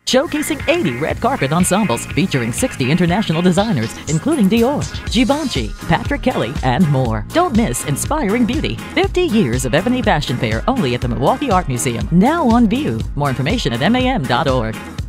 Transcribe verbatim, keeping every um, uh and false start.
showcasing eighty red carpet ensembles featuring sixty international designers, including Dior, Givenchy, Patrick Kelly, and more. Don't miss inspiring beauty. fifty years of Ebony Fashion Fair only at the Milwaukee Art Museum. Now on view. More information at M A M dot org.